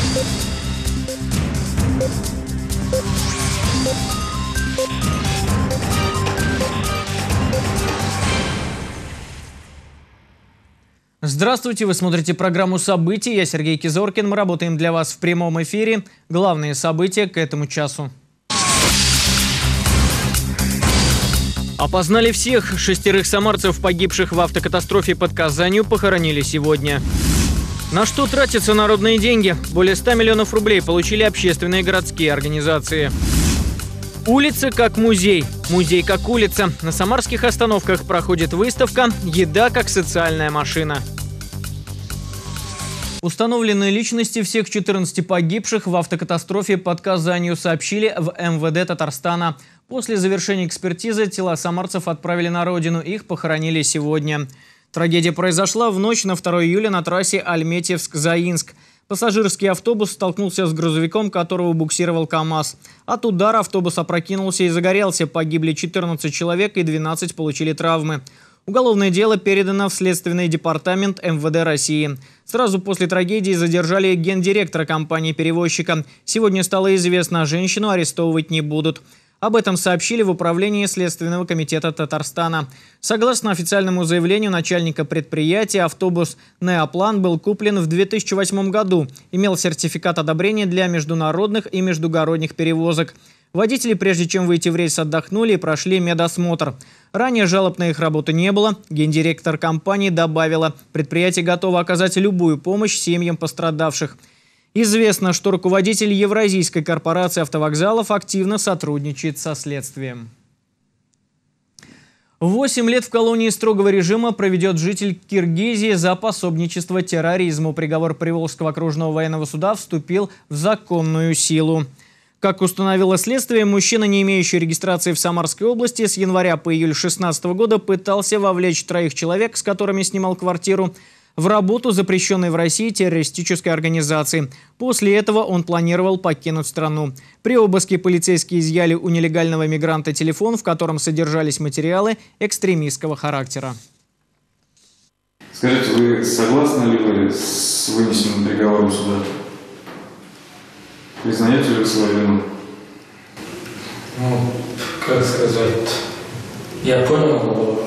Здравствуйте, вы смотрите программу «События». Я Сергей Кизоркин. Мы работаем для вас в прямом эфире. Главные события к этому часу. Опознали всех. 6 самарцев, погибших в автокатастрофе под Казанью, похоронили сегодня. На что тратятся народные деньги? Более 100 миллионов рублей получили общественные городские организации. Улица как музей. Музей как улица. На самарских остановках проходит выставка «Еда как социальная машина». Установленные личности всех 14 погибших в автокатастрофе под Казанью сообщили в МВД Татарстана. После завершения экспертизы тела самарцев отправили на родину. Их похоронили сегодня. Трагедия произошла в ночь на 2 июля на трассе Альметьевск-Заинск. Пассажирский автобус столкнулся с грузовиком, которого буксировал КАМАЗ. От удара автобус опрокинулся и загорелся. Погибли 14 человек и 12 получили травмы. Уголовное дело передано в Следственный департамент МВД России. Сразу после трагедии задержали гендиректора компании-перевозчика. Сегодня стало известно, женщину арестовывать не будут. Об этом сообщили в управлении Следственного комитета Татарстана. Согласно официальному заявлению начальника предприятия, автобус «Неоплан» был куплен в 2008 году. Имел сертификат одобрения для международных и междугородних перевозок. Водители, прежде чем выйти в рейс, отдохнули и прошли медосмотр. Ранее жалоб на их работу не было. Гендиректор компании добавила, предприятие готово оказать любую помощь семьям пострадавших. Известно, что руководитель Евразийской корпорации автовокзалов активно сотрудничает со следствием. 8 лет в колонии строгого режима проведет житель Киргизии за пособничество терроризму. Приговор Приволжского окружного военного суда вступил в законную силу. Как установило следствие, мужчина, не имеющий регистрации в Самарской области, с января по июль 2016 года пытался вовлечь 3 человек, с которыми снимал квартиру, в работу запрещенной в России террористической организации. После этого он планировал покинуть страну. При обыске полицейские изъяли у нелегального мигранта телефон, в котором содержались материалы экстремистского характера. Скажите, вы согласны ли вы с вынесенным приговором суда? Признаете ли вы свою вину? Ну, как сказать, я понял,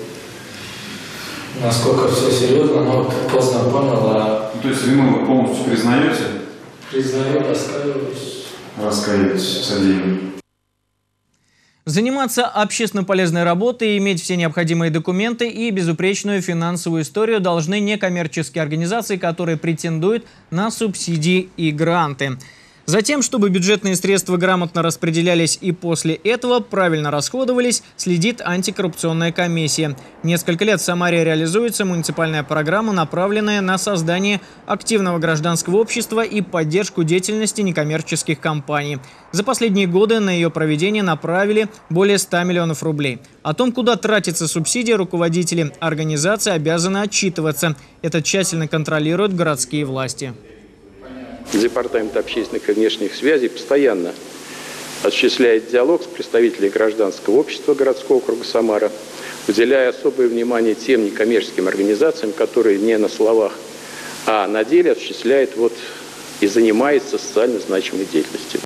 насколько все серьезно, но поздно понял, То есть вину вы полностью признаете? Признаю, раскаиваюсь. Раскаиваетесь в содеянном. Заниматься общественно полезной работой, иметь все необходимые документы и безупречную финансовую историю должны некоммерческие организации, которые претендуют на субсидии и гранты. Затем, чтобы бюджетные средства грамотно распределялись и после этого правильно расходовались, следит антикоррупционная комиссия. Несколько лет в Самаре реализуется муниципальная программа, направленная на создание активного гражданского общества и поддержку деятельности некоммерческих компаний. За последние годы на ее проведение направили более 100 миллионов рублей. О том, куда тратятся субсидии, руководители организации обязаны отчитываться. Это тщательно контролируют городские власти. Департамент общественных и внешних связей постоянно осуществляет диалог с представителями гражданского общества городского округа Самара, уделяя особое внимание тем некоммерческим организациям, которые не на словах, а на деле осуществляют и занимаются социально значимой деятельностью.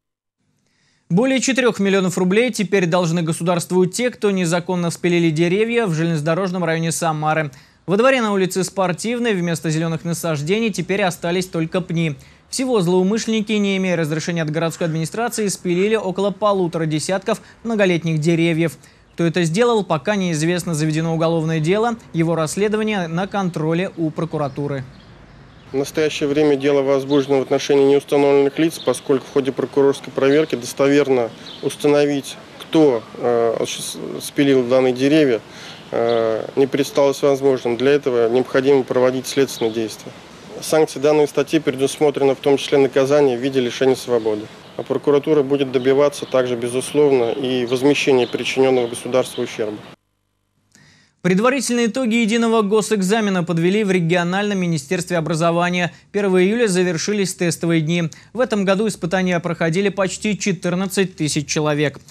Более 4 миллионов рублей теперь должны государству те, кто незаконно спилили деревья в железнодорожном районе Самары. Во дворе на улице Спортивной вместо зеленых насаждений теперь остались только пни. Всего злоумышленники, не имея разрешения от городской администрации, спилили около 1,5 десятков многолетних деревьев. Кто это сделал, пока неизвестно. Заведено уголовное дело. Его расследование на контроле у прокуратуры. В настоящее время дело возбуждено в отношении неустановленных лиц, поскольку в ходе прокурорской проверки достоверно установить, кто спилил данные деревья, не представилось возможным. Для этого необходимо проводить следственные действия. Санкции данной статьи предусмотрены в том числе наказание в виде лишения свободы. А прокуратура будет добиваться также, безусловно, и возмещения причиненного государству ущерба. Предварительные итоги единого госэкзамена подвели в региональном министерстве образования. 1 июля завершились тестовые дни. В этом году испытания проходили почти 14 тысяч человек. В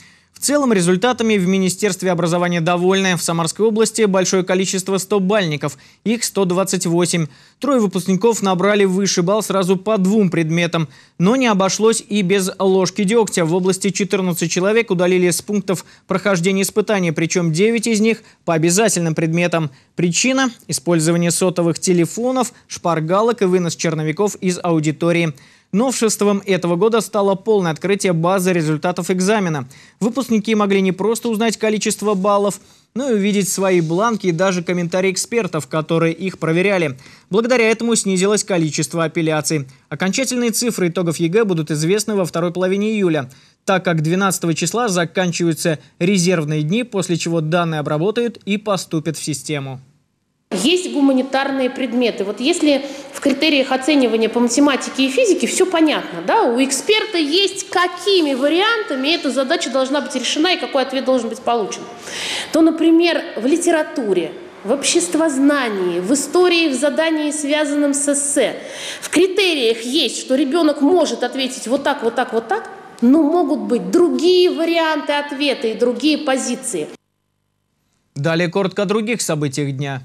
В целом результатами в Министерстве образования довольны. В Самарской области большое количество 100-бальников, их 128. Трое выпускников набрали высший балл сразу по 2 предметам. Но не обошлось и без ложки дегтя. В области 14 человек удалили с пунктов прохождения испытаний, причем 9 из них по обязательным предметам. Причина – использование сотовых телефонов, шпаргалок и вынос черновиков из аудитории. Новшеством этого года стало полное открытие базы результатов экзамена. Выпускники могли не просто узнать количество баллов, но и увидеть свои бланки и даже комментарии экспертов, которые их проверяли. Благодаря этому снизилось количество апелляций. Окончательные цифры итогов ЕГЭ будут известны во второй половине июля, так как 12 числа заканчиваются резервные дни, после чего данные обработают и поступят в систему. Есть гуманитарные предметы. Вот если в критериях оценивания по математике и физике все понятно, да, у эксперта есть какими вариантами эта задача должна быть решена и какой ответ должен быть получен, то, например, в литературе, в обществознании, в истории, в задании, связанном с эссе, в критериях есть, что ребенок может ответить вот так, вот так, вот так, но могут быть другие варианты ответа и другие позиции. Далее коротко о других событиях дня.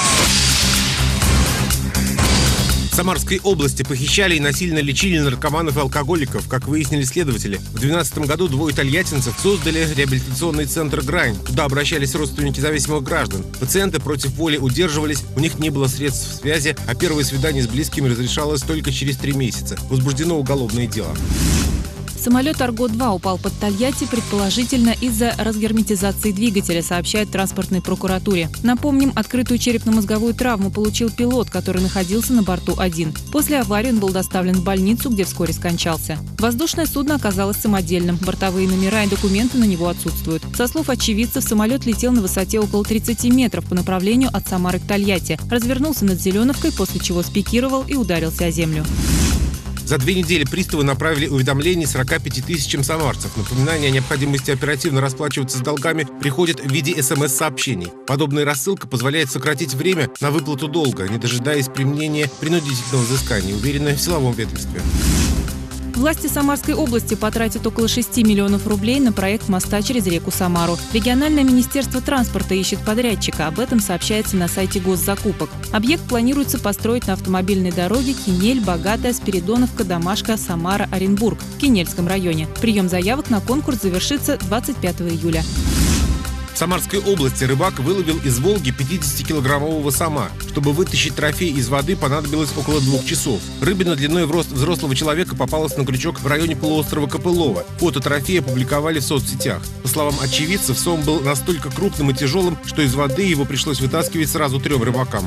В Самарской области похищали и насильно лечили наркоманов и алкоголиков. Как выяснили следователи, в 2012 году двое тольяттинцев создали реабилитационный центр «Грань». Туда обращались родственники зависимых граждан. Пациенты против воли удерживались, у них не было средств связи, а первое свидание с близкими разрешалось только через 3 месяца. Возбуждено уголовное дело. Самолет «Арго-2» упал под Тольятти, предположительно из-за разгерметизации двигателя, сообщает транспортной прокуратуре. Напомним, открытую черепно-мозговую травму получил пилот, который находился на борту один. После аварии он был доставлен в больницу, где вскоре скончался. Воздушное судно оказалось самодельным. Бортовые номера и документы на него отсутствуют. Со слов очевидцев, самолет летел на высоте около 30 метров по направлению от Самары к Тольятти. Развернулся над Зеленовкой, после чего спикировал и ударился о землю. За 2 недели приставы направили уведомление 45 тысячам самарцев. Напоминание о необходимости оперативно расплачиваться с долгами приходит в виде СМС-сообщений. Подобная рассылка позволяет сократить время на выплату долга, не дожидаясь применения принудительного взыскания, уверены в силовом ведомстве. Власти Самарской области потратят около 6 миллионов рублей на проект моста через реку Самару. Региональное министерство транспорта ищет подрядчика. Об этом сообщается на сайте госзакупок. Объект планируется построить на автомобильной дороге Кинель, Богатая, Спиридоновка, Домашка, Самара, Оренбург в Кинельском районе. Прием заявок на конкурс завершится 25 июля. В Самарской области рыбак выловил из Волги 50-килограммового сома. Чтобы вытащить трофей из воды, понадобилось около 2 часов. Рыбина длиной в рост взрослого человека попалась на крючок в районе полуострова Копылова. Фото трофея опубликовали в соцсетях. По словам очевидцев, сом был настолько крупным и тяжелым, что из воды его пришлось вытаскивать сразу 3 рыбакам.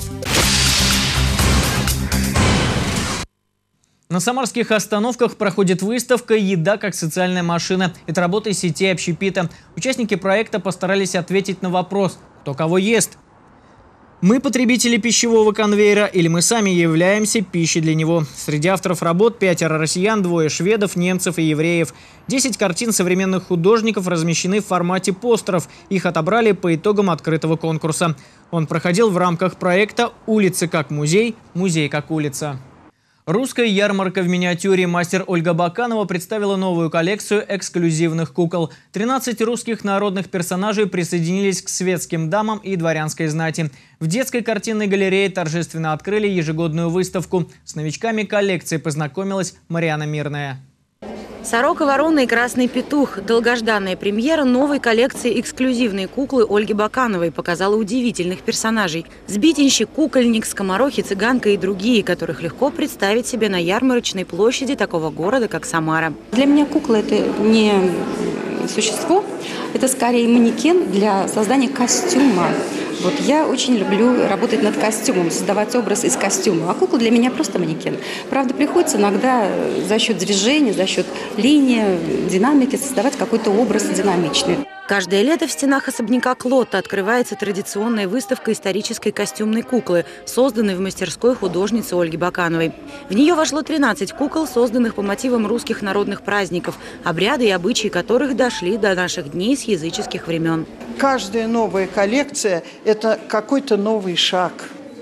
На самарских остановках проходит выставка «Еда как социальная машина». Это работа сети общепита. Участники проекта постарались ответить на вопрос, кто кого ест. Мы потребители пищевого конвейера или мы сами являемся пищей для него? Среди авторов работ 5 россиян, 2 шведов, немцев и евреев. 10 картин современных художников размещены в формате постеров. Их отобрали по итогам открытого конкурса. Он проходил в рамках проекта «Улицы как музей, музей как улица». Русская ярмарка в миниатюре. Мастер Ольга Баканова представила новую коллекцию эксклюзивных кукол. 13 русских народных персонажей присоединились к светским дамам и дворянской знати. В детской картинной галерее торжественно открыли ежегодную выставку. С новичками коллекции познакомилась Марьяна Мирная. «Сорока, ворона и красный петух». Долгожданная премьера новой коллекции эксклюзивной куклы Ольги Бакановой показала удивительных персонажей. Сбитенщик, кукольник, скоморохи, цыганка и другие, которых легко представить себе на ярмарочной площади такого города, как Самара. Для меня кукла – это не существо, это скорее манекен для создания костюма. Вот я очень люблю работать над костюмом, создавать образ из костюма. А кукла для меня просто манекен. Правда, приходится иногда за счет движения, за счет линии, динамики создавать какой-то образ динамичный. Каждое лето в стенах особняка Клотта открывается традиционная выставка исторической костюмной куклы, созданной в мастерской художницы Ольги Бакановой. В нее вошло 13 кукол, созданных по мотивам русских народных праздников, обряды и обычаи которых дошли до наших дней с языческих времен. Каждая новая коллекция – это какой-то новый шаг.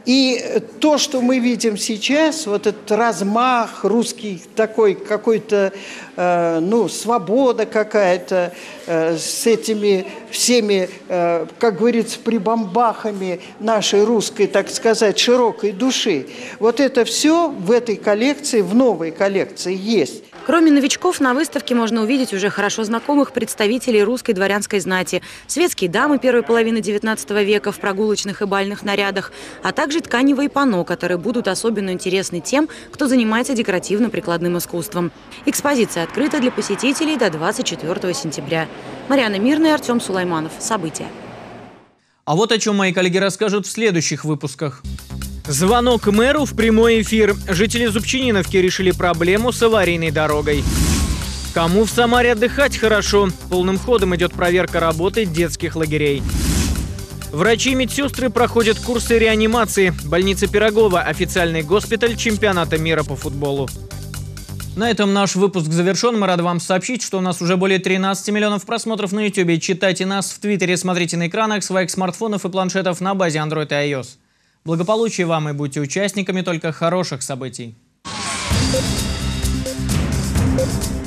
И то, что мы видим сейчас, вот этот размах русский такой, какой-то, свобода какая-то с этими всеми, как говорится, прибамбахами нашей русской, так сказать, широкой души. Вот это все в этой коллекции, в новой коллекции есть. Кроме новичков, на выставке можно увидеть уже хорошо знакомых представителей русской дворянской знати, светские дамы первой половины XIX века в прогулочных и бальных нарядах, а также тканевые панно, которые будут особенно интересны тем, кто занимается декоративно-прикладным искусством. Экспозиция открыта для посетителей до 24 сентября. Марьяна Мирная, Артем Сулайманов. События. А вот о чем мои коллеги расскажут в следующих выпусках. Звонок мэру в прямой эфир. Жители Зубчининовки решили проблему с аварийной дорогой. Кому в Самаре отдыхать хорошо? Полным ходом идет проверка работы детских лагерей. Врачи и медсестры проходят курсы реанимации. Больница Пирогова – официальный госпиталь чемпионата мира по футболу. На этом наш выпуск завершен. Мы рады вам сообщить, что у нас уже более 13 миллионов просмотров на YouTube. Читайте нас в Твиттере, смотрите на экранах своих смартфонов и планшетов на базе Android и iOS. Благополучия вам и будьте участниками только хороших событий.